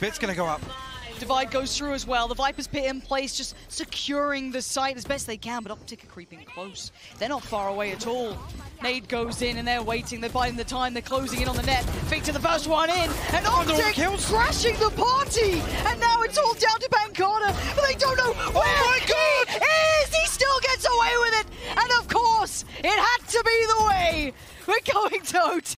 Bit's gonna go up. Divide goes through as well. The Viper's pit in place, just securing the site as best they can, but Optic are creeping close. They're not far away at all. Nade goes in and they're waiting, they're biding the time, they're closing in on the net. Victor, the first one in, and Optic crashing the party! And now it's all down to Pancada, but they don't know where he is! He still gets away with it! And of course, it had to be the way! We're going to OT!